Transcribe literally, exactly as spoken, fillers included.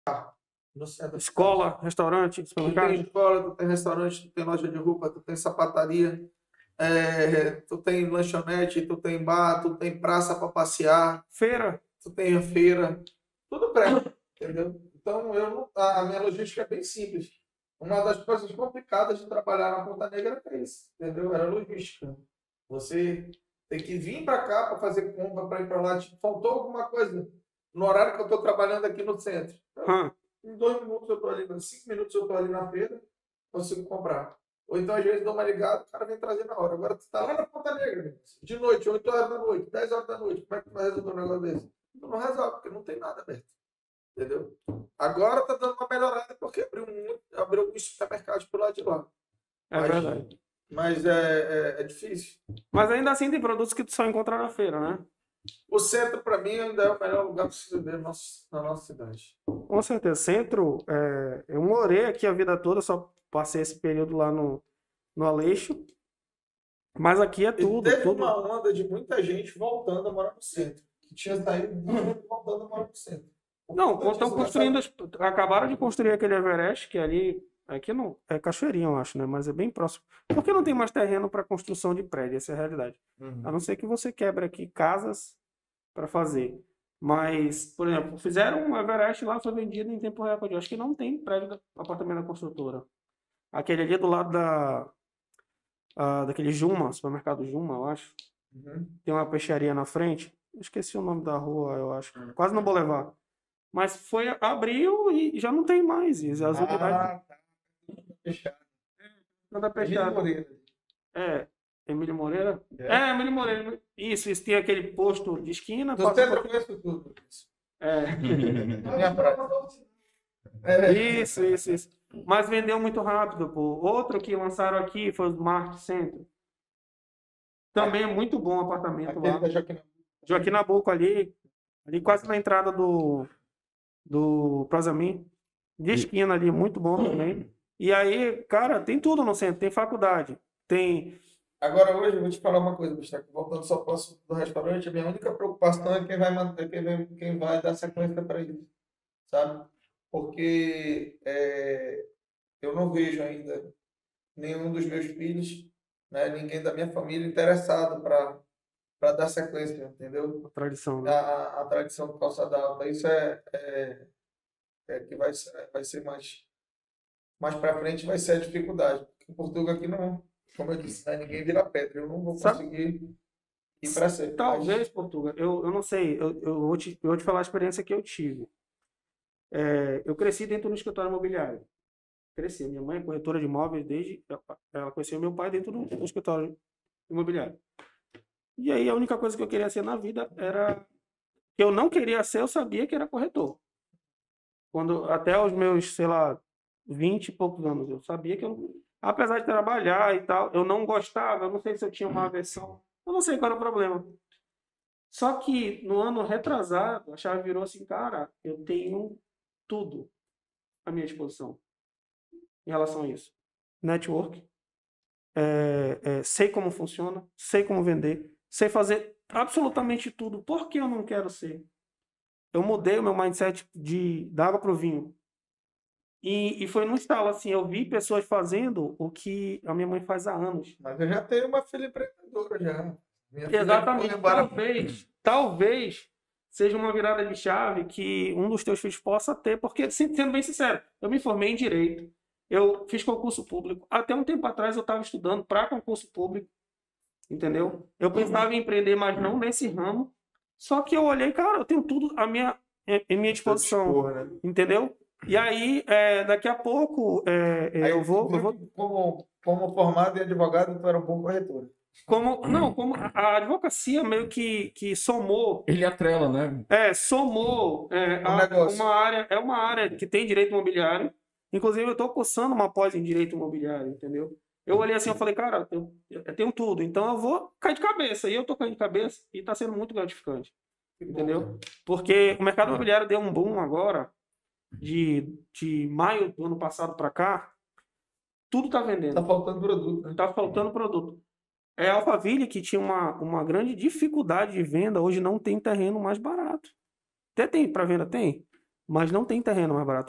no centro da cidade. Escola, restaurante, Tu supermercado? tem escola, tu tem restaurante, tu tem loja de roupa, tu tem sapataria, é, tu tem lanchonete, tu tem bar, tu tem praça para passear, Feira? tu tem a feira, tudo perto, entendeu? Então, eu não, a a minha logística é bem simples. Uma das coisas complicadas de trabalhar na Ponta Negra é isso, entendeu? Era a logística. Você tem que vir para cá para fazer compra, para ir para lá. Tipo, faltou alguma coisa no horário que eu estou trabalhando aqui no centro. Então, Hã? em dois minutos eu estou ali, em cinco minutos eu estou ali na feira, consigo comprar. Ou então, às vezes, dou uma ligada, o cara vem trazer na hora. Agora, tu está lá na Ponta Negra, meu. De noite, oito horas da noite, dez horas da noite, como é que tu vai resolver um negócio desse? Tu não resolve, porque não tem nada aberto. Entendeu? Agora tá dando uma melhorada porque abriu, muito, abriu alguns supermercados por lá de lá. É Mas, verdade. mas é, é, é difícil. Mas ainda assim tem produtos que tu só encontra na feira, né? O centro, para mim, ainda é o melhor lugar para se viver na nossa, na nossa cidade. Com certeza. Centro, é, eu morei aqui a vida toda, só passei esse período lá no, no Aleixo. Mas aqui é E tudo, teve tudo. uma onda de muita gente voltando a morar no centro. Que tinha saído do centro e voltando a morar no centro. Por Não, conta estão disso, construindo, dessa- as- acabaram de construir aquele Everest, que ali, aqui não, é Cachoeirinha, eu acho, né? Mas é bem próximo. Porque não tem mais terreno para construção de prédio, essa é a realidade. Uhum. A não ser que você quebre aqui casas para fazer. Mas, por exemplo, fizeram um Everest lá, foi vendido em tempo recorde. Eu acho que não tem prédio da apartamento da construtora. Aquele ali é do lado da, ah, daquele Juma, supermercado Juma, eu acho. Uhum. Tem uma peixaria na frente. Eu esqueci o nome da rua, eu acho. Quase no Boulevard. Mas foi, abriu e já não tem mais. E as unidades Ah, tá. Fechado. toda Emílio fechada. Moreira. É, Emílio Moreira? É. É, Emílio Moreira. Isso, isso tem aquele posto de esquina. Do passa centro eu por- conheço tudo. É. Minha praia. É. Isso, isso, isso. Mas vendeu muito rápido, pô. Outro que lançaram aqui foi o Smart Center. Também é muito bom o apartamento Aquele lá. da Joaquim. Joaquim Nabuco ali, ali quase na entrada do, do Prazamin. De esquina ali, muito bom também. E aí, cara, tem tudo no centro. Tem faculdade, tem... Agora, hoje, eu vou te falar uma coisa, Gustavo. Voltando só para o assunto do restaurante, a minha única preocupação é quem vai manter, quem vai, quem vai dar sequência para isso, sabe? Porque é, eu não vejo ainda nenhum dos meus filhos, né, ninguém da minha família interessado para para dar sequência, entendeu? Tradição, A, né? a, a tradição do calçada alta. Isso é, é, é que vai, ser- vai ser mais, mais para frente, vai ser a dificuldade. Em Portugal aqui não, como eu disse, né, ninguém vira pedra. Eu não vou Sabe, conseguir ir para ser. talvez, Portugal, eu, eu não sei, eu, eu, vou te, eu vou te falar a experiência que eu tive. É, eu cresci dentro do escritório imobiliário. Cresci. Minha mãe é corretora de imóveis desde. Ela conheceu meu pai dentro do, do escritório imobiliário. E aí a única coisa que eu queria ser na vida era. Que eu não queria ser, eu sabia que era corretor. Quando, até os meus, sei lá, vinte e poucos anos, eu sabia que eu. Apesar de trabalhar e tal, eu não gostava, eu não sei se eu tinha uma aversão, eu não sei qual era o problema. Só que no ano retrasado, a chave virou assim, cara, eu tenho tudo à minha disposição em relação a isso. Network, é, é, sei como funciona, sei como vender, sei fazer absolutamente tudo. Por que eu não quero ser? Eu mudei o meu mindset de da água para o vinho. E, e foi num estalo assim, eu vi pessoas fazendo o que a minha mãe faz há anos. Mas eu já tenho uma filha empreendedora já. Minha filha Exatamente. foi embora. Talvez, talvez seja uma virada de chave que um dos teus filhos possa ter, porque, sendo bem sincero, eu me formei em Direito, eu fiz concurso público. Até um tempo atrás eu estava estudando para concurso público, entendeu? Eu pensava em empreender, mas não nesse ramo. Só que eu olhei, cara, eu tenho tudo à minha, em minha disposição, Dispor, né? entendeu? E aí, é, daqui a pouco, é, é, Aí eu vou, tu viu eu vou que como, como formado em advogado, tu era um bom corretor. como, não, como a a advocacia meio que, que somou, Ele atrela, né? é, somou é, Um a- negócio. uma área, é uma área que tem direito imobiliário. Inclusive, eu estou cursando uma pós em direito imobiliário, entendeu? Eu olhei assim, eu falei, cara, eu, eu tenho tudo, então eu vou cair de cabeça. E eu tô caindo de cabeça e está sendo muito gratificante, entendeu? Porque o mercado imobiliário deu um boom agora, de, de maio do ano passado para cá, tudo está vendendo. Tá faltando produto, né? Tá faltando produto. É a Alphaville que tinha uma, uma grande dificuldade de venda, hoje não tem terreno mais barato. Até tem para venda, tem. mas não tem terreno mais barato.